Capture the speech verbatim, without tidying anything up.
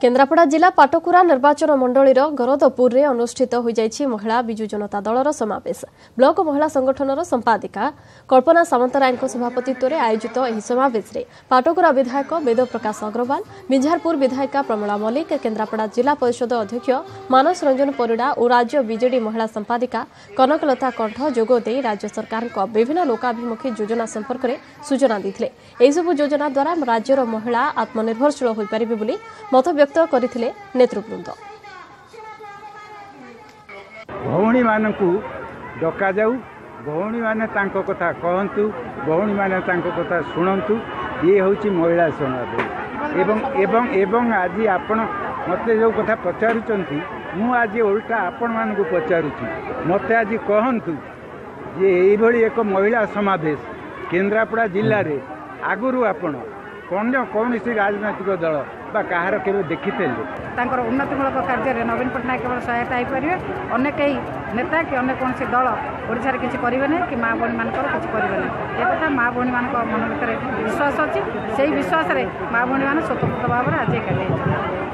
केन्द्रापड़ा जिला पाटकुरा निर्वाचन मंडलीर गरदपुर में अनुष्ठित हो जाइछि महिला बिजु जनता दलर समावेश। ब्लॉक महिला संगठनर संपादिका कल्पना सामंतराय सभापतित्व में आयोजित यह समावेश में पाटकुरा विधायक वेद प्रकाश अग्रवाल, बिंझारपुर विधायिका प्रमिला मल्लिक, केन्द्रापड़ा जिला परिषद अध्यक्ष मानस रंजन परिड़ा और राज्य बीजेडी महिला संपादिका कनकलता कंठ जोगदे राज्य सरकार विभिन्न लोकाभिमुखी योजना संपर्क में सूचना देते। यह योजना द्वारा राज्यर महिला आत्मनिर्भरशील हो पारिबे बोली मत व्यक्त करथिले नेतृवृंद। भौणी मानकु डका जाऊ, भौणी माने तांको कथा कहंतु, भौणी माने तांको कथा सुनंतु। ये होची महिला समाज एवं एवं एवं आज आपण मते जो कथा पचारुचंती मु आज उल्टा आपण मानकु पचारुची। मते आज कहंतु जे एई भली एक महिला समावेश केन्द्रापड़ा जिल्ला रे आगुरु आपण कौन कौन सी राजनैतिक दल कहार के देखी उन्नतिमूलक कार्य नवीन पट्टनायक केवल सहायता हो पारे। अनेक कई नेता कि अनेक कौन दल ओडिशा किसी करेंगे ना कि माँ भौणी मान किसी करेंगे ना। ये कथा माँ भौणी मान मन भर विश्वास अच्छी से विश्वास माँ भौणी मान स्वतंत्र भाव में आज एकाठी।